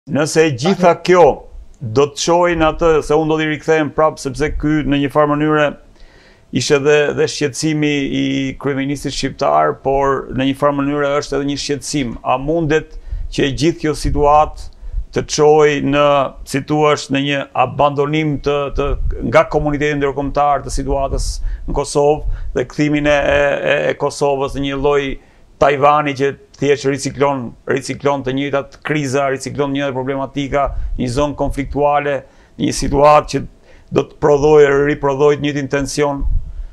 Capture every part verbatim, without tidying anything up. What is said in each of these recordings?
Nëse e gjitha kjo do të çojnë atë, se unë do t'i rikthehem prapë, sepse ky në një farë mënyre ishte dhe, dhe shqetësimi i kryeministit shqiptar, por në një farë mënyre është edhe një shqetësim. A mundet që e gjithë kjo situatë të çojë në, si thua, në një abandonim të, të nga komuniteti ndërkombëtar të situatës në Kosovë dhe kthimin e, e, e Kosovës në një lloj Tajvani që thjesht riciklon, riciklon të njëjtat kriza, riciklon njëjtat problematika, një zonë konfliktuale, një situatë që do të prodhojë, riprodhojë të njëjtin tension?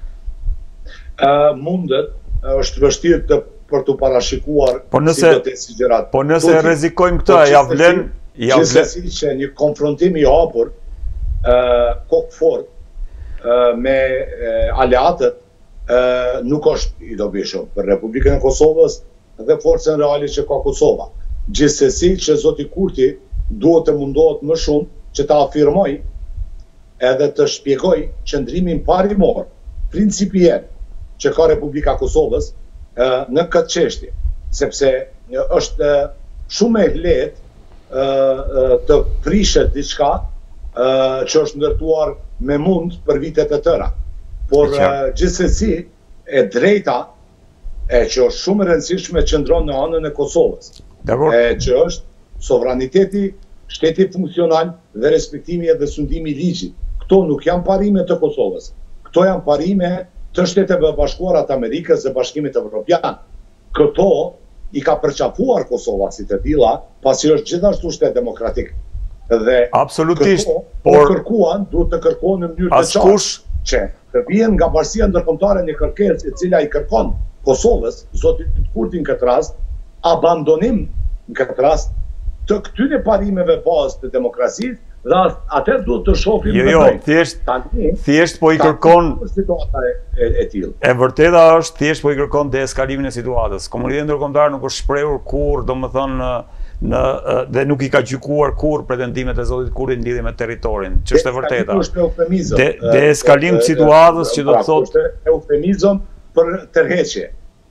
Uh, mundet, është vështirë të për të parashikuar po nëse, si do të sigjurat. Po nëse po, rrezikojmë këtë, ja vlen, ja vlen. Gjithsesi që një konfrontim i hapur, uh, kokë fort, uh, me uh, aleatët, Uh, nuk është i dobishëm për Republikën e Kosovës dhe forcën reale që ka Kosova. Gjithsesi që zoti Kurti duhet të mundohet më shumë që të afirmoj edhe të shpjegoj qëndrimin parimor, principiell, që ka Republika e Kosovës uh, në këtë çështje, sepse uh, është uh, shumë e lehtë uh, uh, të prishet diçka uh, që është ndërtuar me mund për vitet e tëra. Por uh, gjithsesi e drejta e që është shumë e rëndësishme qëndron në anën e Kosovës, e që është sovraniteti, shteti funksional dhe respektimi dhe sundimi i ligjit. Këto nuk janë parime të Kosovës, këto janë parime të Shteteve Bashkuara të Amerikës dhe Bashkimit Evropian. Këto i ka përqafuar Kosova si të tilla, pasi është gjithashtu shtet demokratik. Dhe absolutisht, këto por po kërkuan, duhet të kërkohen në mënyrë të qartë që të vjen nga bashkia ndërkombëtare një kërkesë e cila i kërkon Kosovës, zotit Kurti në këtë rast, abandonim në këtë rast të këtyre parimeve bazë të demokracisë, dhe atë duhet të shohim jo, jo, thjesht, thjesht po i kërkon situata e, e tillë. E vërteta është thjesht po i kërkon deeskalimin e situatës. Komuniteti ndërkombëtar nuk është shprehur kurrë, domethënë në dhe nuk i ka gjykuar kurrë pretendimet e zotit Kurti në lidhje me territorin, që është e vërteta. De, deeskalim të situatës që do të thotë është eufemizëm për tërheqje.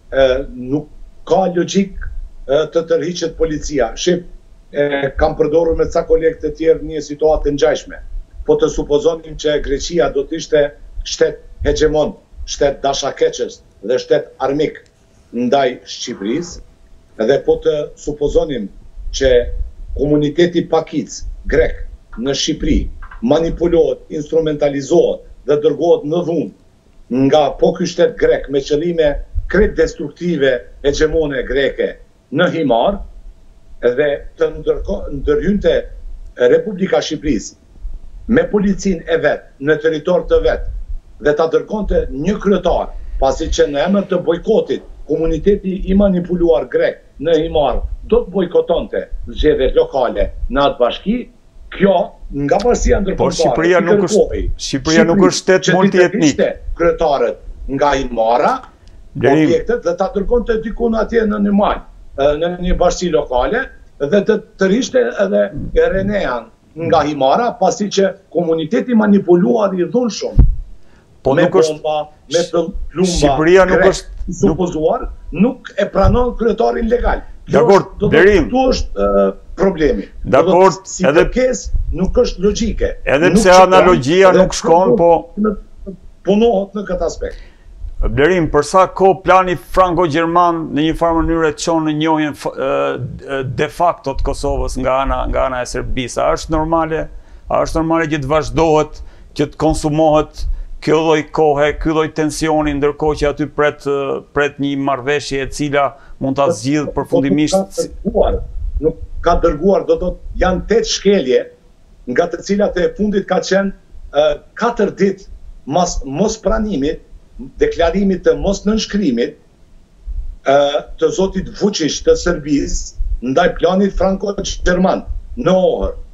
Nuk ka logjik të tërhiqet policia. Shqip E, kam përdorur me ca kolegë të tjerë një situatë të ngjashme. Po të supozonim që Greqia do të ishte shtet hegemon, shtet dashakeqës dhe shtet armik ndaj Shqipërisë, dhe po të supozonim që komuniteti pakic grek në Shqipëri manipulohet, instrumentalizohet dhe dërgohet në dhunë nga po ky shtet grek me qëllime krejt destruktive hegemone greke në himar, dhe të ndërhynte Republika Shqipërisë me policinë e vetë në territor të vetë dhe ta dërgonte një kryetar, pasi që në emër të bojkotit komuniteti i manipuluar grek në himar do të bojkotonte zgjedhjet lokale në atë bashki, kjo nga bashkia ndërkombëtare. Por Shqipëria nuk është Shqipëria nuk është shtet multietnik. Kryetarët nga himara, objektet dhe ta dërgonte diku atje në një mal, në një bashki lokale, dhe të tërishte edhe Renean nga himara, pasi që komuniteti manipuluar i dhun shumë. Po me nuk bomba, është, me plumba, Shqipëria nuk është supozuar, nuk e pranon kryetarin legal. Dakor, Berim. Këtu është uh, problemi. Dakor, si edhe kërkesë nuk është logjike. Edhe pse analogjia nuk shkon, po punohet në këtë aspekt. Blerim, përsa ko plani franco-gjerman në një farë mënyrë të qonë në njohjen de facto të Kosovës nga ana, nga ana e Serbisë? A është normale? A është normale që të vazhdohet, që të konsumohet kjo lloj kohe, ky lloj tensioni, ndërkohë që aty pret, pret një marrëveshje e cila mund ta zgjidhë përfundimisht? Nuk ka dërguar, do të thotë janë tetë shkelje, nga të cilat e fundit ka qenë katër ditë mas mos pranimit, deklarimit të mos nënshkrimit të zotit Vučić të Serbisë ndaj planit franco-gjerman në orë.